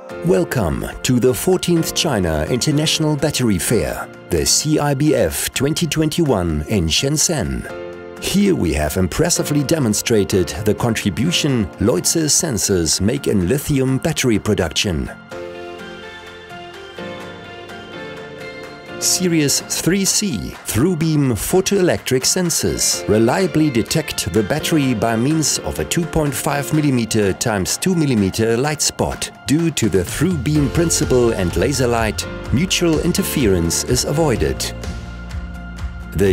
Welcome to the 14th China International Battery Fair, the CIBF 2021 in Shenzhen. Here we have impressively demonstrated the contribution Leutze sensors make in lithium battery production. Series 3C through-beam photoelectric sensors reliably detect the battery by means of a 2.5 mm x 2 mm light spot. Due to the through-beam principle and laser light, mutual interference is avoided. The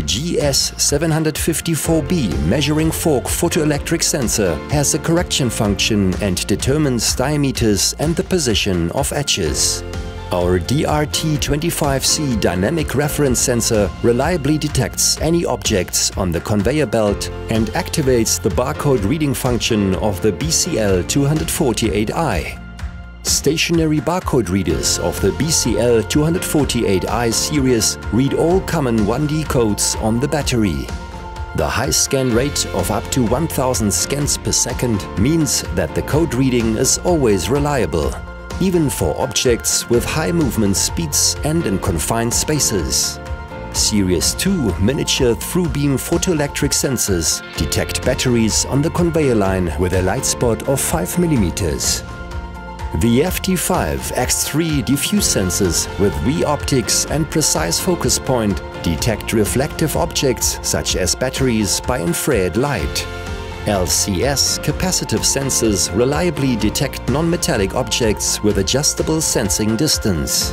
GS754B measuring fork photoelectric sensor has a correction function and determines diameters and the position of edges. Our DRT25C dynamic reference sensor reliably detects any objects on the conveyor belt and activates the barcode reading function of the BCL248i. Stationary barcode readers of the BCL248i series read all common 1D codes on the battery. The high scan rate of up to 1000 scans per second means that the code reading is always reliable, even for objects with high movement speeds and in confined spaces. Series 2 miniature through-beam photoelectric sensors detect batteries on the conveyor line with a light spot of 5 mm. The FT5X3 diffuse sensors with V-optics and precise focus point detect reflective objects such as batteries by infrared light. LCS capacitive sensors reliably detect non-metallic objects with adjustable sensing distance.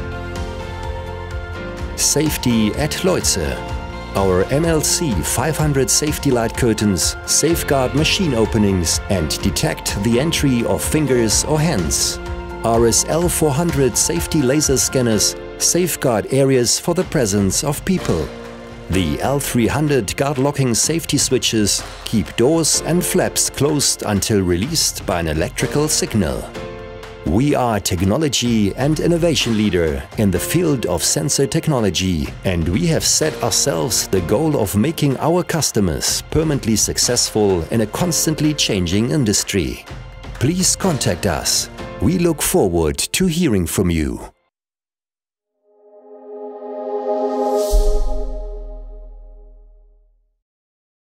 Safety at Leutze. Our MLC 500 safety light curtains safeguard machine openings and detect the entry of fingers or hands. RSL 400 safety laser scanners safeguard areas for the presence of people. The L300 guard locking safety switches keep doors and flaps closed until released by an electrical signal. We are technology and innovation leader in the field of sensor technology, and we have set ourselves the goal of making our customers permanently successful in a constantly changing industry. Please contact us. We look forward to hearing from you.